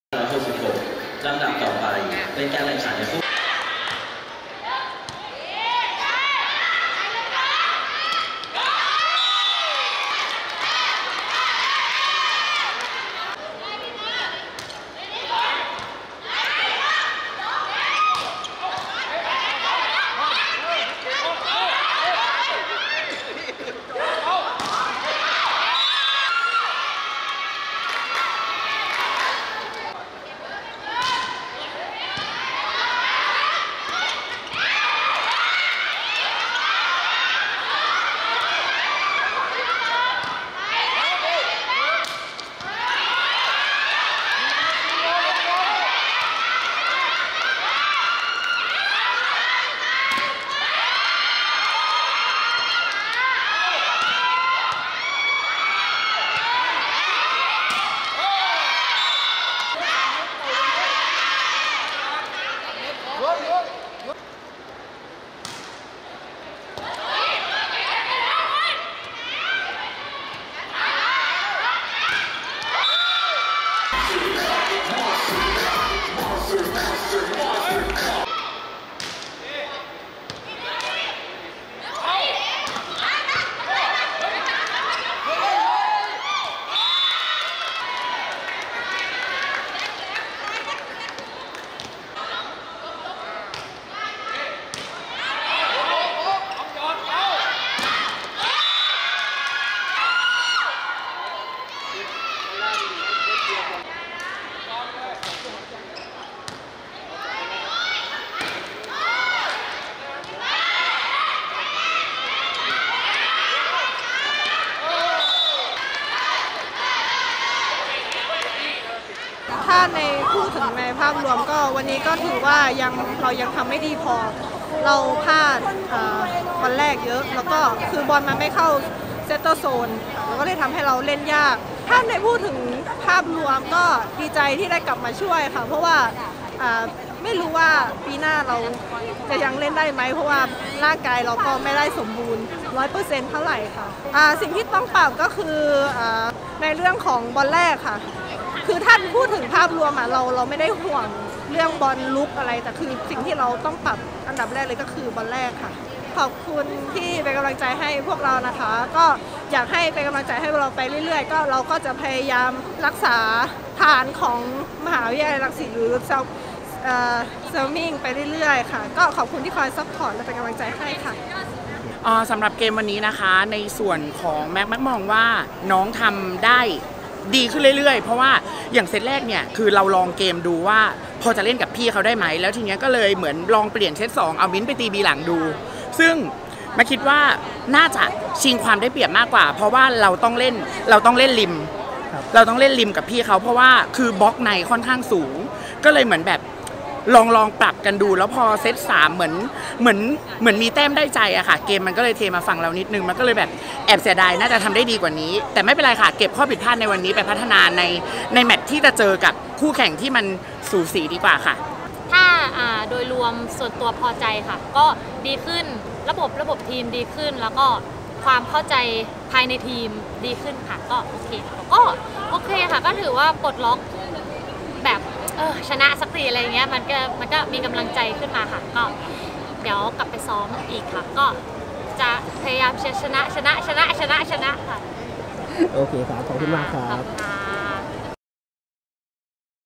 166ลำดับต่อไปเป็นการแข่งขันในฟุตถ้าในพูดถึงในภาพรวมก็วันนี้ก็ถือว่าเรายังทำไม่ดีพอเราพลาดวันแรกเยอะแล้วก็คือบอลมันไม่เข้าเซตเตอร์โซนแล้วก็เลยทำให้เราเล่นยากถ้าในพูดถึงภาพรวมก็ดีใจที่ได้กลับมาช่วยค่ะเพราะว่าไม่รู้ว่าปีหน้าเราจะยังเล่นได้ไหมเพราะว่าร่างกายเราก็ไม่ได้สมบูรณ์ 100% เท่าไหร่ค่ะสิ่งที่ต้องปรับก็คือในเรื่องของบอลแรกค่ะคือท่านพูดถึงภาพรวมเราไม่ได้ห่วงเรื่องบอลลุกอะไรแต่คือสิ่งที่เราต้องปรับอันดับแรกเลยก็คือบอลแรกค่ะขอบคุณที่เป็นกำลังใจให้พวกเรานะคะก็อยากให้เป็นกำลังใจให้เราไปเรื่อยๆก็เราก็จะพยายามรักษาฐานของมหาวิทยาลัยรังสิตหรือเซลมิงไปเรื่อยๆค่ะก็ขอบคุณที่คอยซัพพอร์ตและเป็นกำลังใจให้ค่ะสำหรับเกมวันนี้นะคะในส่วนของแม็กมองว่าน้องทำได้ดีขึ้นเรื่อยๆเพราะว่าอย่างเซตแรกเนี่ยคือเราลองเกมดูว่าพอจะเล่นกับพี่เขาได้ไหมแล้วทีเนี้ยก็เลยเหมือนลองเปลี่ยนเซต2เอามิ้นไปตีบีหลังดูซึ่งมาคิดว่าน่าจะชิงความได้เปรียบมากกว่าเพราะว่าเราต้องเล่นริมเราต้องเล่นริมกับพี่เขาเพราะว่าคือบล็อกในค่อนข้างสูงก็เลยเหมือนแบบลองปรับกันดูแล้วพอเซต3เหมือนมีแต้มได้ใจอะค่ะเกมมันก็เลยเทมาฝั่งเรานิดนึงมันก็เลยแบบแอบเสียดายน่าจะทำได้ดีกว่านี้แต่ไม่เป็นไรค่ะเก็บข้อผิดพลาดในวันนี้ไปพัฒนาในแมตช์ที่จะเจอกับคู่แข่งที่มันสูสีดีกว่าค่ะถ้าโดยรวมส่วนตัวพอใจค่ะก็ดีขึ้นระบบทีมดีขึ้นแล้วก็ความเข้าใจภายในทีมดีขึ้นค่ะก็โอเคค่ะก็ถือว่าปลดล็อกแบบชนะสักทีอะไรเงี้ยมันก็มีกำลังใจขึ้นมาค่ะก็เดี๋ยวกลับไปซ้อมอีกค่ะก็จะพยายามชนะค่ะโอเคครับขอบคุณมากครับ